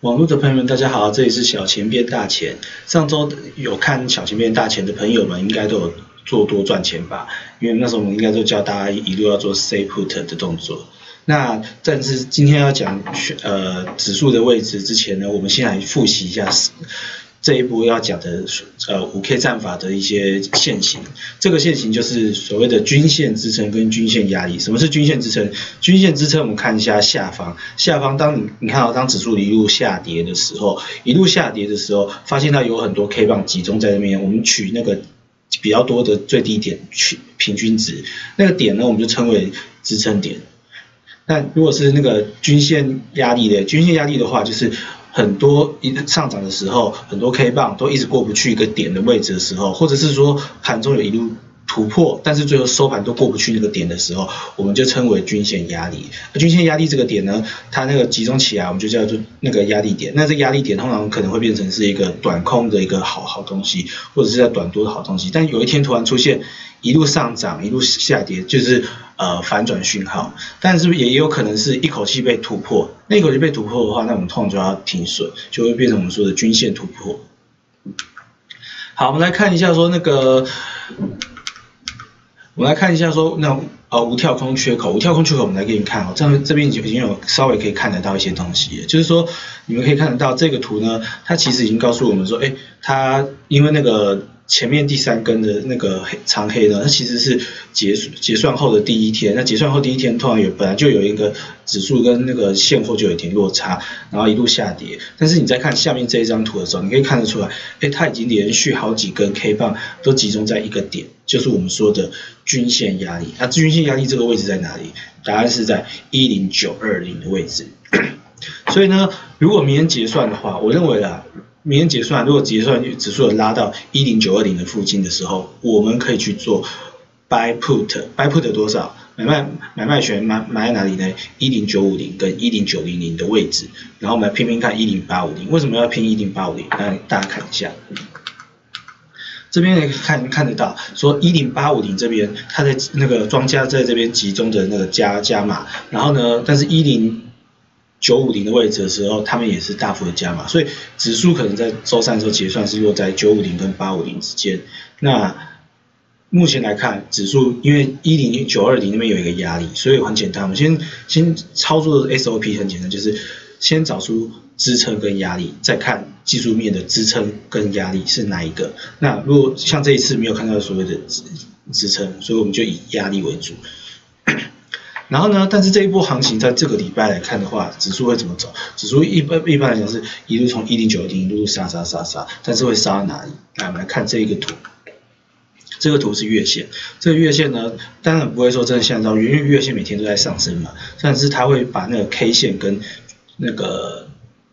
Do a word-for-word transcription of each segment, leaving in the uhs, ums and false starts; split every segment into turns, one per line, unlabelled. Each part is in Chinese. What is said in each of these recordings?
网络的朋友们，大家好，这里是小钱变大钱。上周有看小钱变大钱的朋友们，应该都有做多赚钱吧？因为那时候我们应该都教大家一路要做 stay put 的动作。那但是今天要讲呃指数的位置之前呢，我们先来复习一下这一波要讲的呃 五 K 战法的一些线型。这个线型就是所谓的均线支撑跟均线压力。什么是均线支撑？均线支撑我们看一下下方，下方当你你看到当指数一路下跌的时候，一路下跌的时候，发现到有很多 K 棒集中在那边，我们取那个比较多的最低点取平均值，那个点呢我们就称为支撑点。那如果是那个均线压力的，均线压力的话，就是很多一上涨的时候，很多 K 棒都一直过不去一个点的位置的时候，或者是说盘中有一路突破，但是最后收盘都过不去那个点的时候，我们就称为均线压力。而均线压力这个点呢，它那个集中起来，我们就叫做那个压力点。那这压力点通常可能会变成是一个短空的一个好好东西，或者是在短多的好东西。但有一天突然出现一路上涨，一路下跌，就是呃反转讯号。但是也有可能是一口气被突破。那一口气被突破的话，那我们通常就要停损，就会变成我们说的均线突破。好，我们来看一下说那个。我们来看一下说那呃无跳空缺口，无跳空缺口我们来给你看哦，这样这边已经已经有稍微可以看得到一些东西了，就是说你们可以看得到这个图呢，它其实已经告诉我们说，哎，它因为那个前面第三根的那个黑长黑呢，它其实是结结算后的第一天，那结算后第一天通常有本来就有一个指数跟那个现货就有一点落差，然后一路下跌。但是你在看下面这一张图的时候，你可以看得出来，哎，它已经连续好几根 K 棒都集中在一个点，就是我们说的均线压力。那均线压力这个位置在哪里？答案是在一零九二零的位置。所以呢，如果明天结算的话，我认为啦。明天结算，如果结算指数有拉到一零九二零的附近的时候，我们可以去做 buy put，buy put 多少？买卖买卖权买买在哪里呢？一零九五零跟一零九零零的位置，然后我们来拼拼看一零八五零。为什么要拼一零八五零？让大家看一下，这边看看得到，说一零八五零这边它的那个庄家在这边集中的那个加加码，然后呢，但是一零九五零的位置的时候，他们也是大幅的加码，所以指数可能在周三的时候结算是落在九五零跟八五零之间。那目前来看，指数因为一零九二零那边有一个压力，所以很简单，我们先先操作的 S O P 很简单，就是先找出支撑跟压力，再看技术面的支撑跟压力是哪一个。那如果像这一次没有看到所谓的支支撑，所以我们就以压力为主。然后呢，但是这一波行情在这个礼拜来看的话，指数会怎么走？指数一般一般来讲是一路从一零九零一路杀杀杀杀，但是会杀到哪里？来，我们来看这一个图。这个图是月线，这个月线呢，当然不会说真的像到月，因为月线每天都在上升嘛，但是它会把那个 K 线跟那个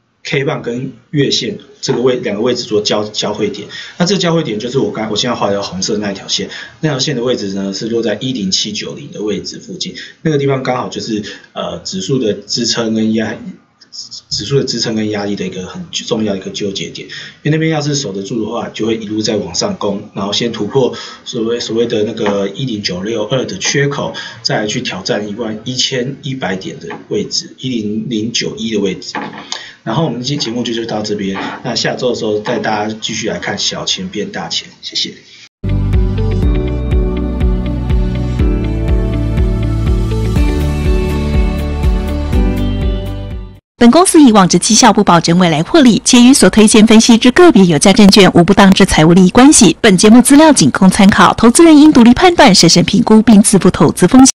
K 棒跟月线这个位两个位置做交交汇点。那这个交汇点就是我刚我现在画的红色那一条线，那条线的位置呢是落在一零七九零的位置附近，那个地方刚好就是呃指数的支撑跟压。指数的支撑跟压力的一个很重要的一个纠结点，因为那边要是守得住的话，就会一路在往上攻，然后先突破所谓所谓的那个一零九六二的缺口，再来去挑战一万一千一百点的位置，一零零九一的位置。然后我们今天节目就就到这边，那下周的时候带大家继续来看小钱变大钱，谢谢。
本公司以往之绩效不保证未来获利，且与所推荐分析之个别有价证券无不当之财务利益关系。本节目资料仅供参考，投资人应独立判断、审慎评估并自负投资风险。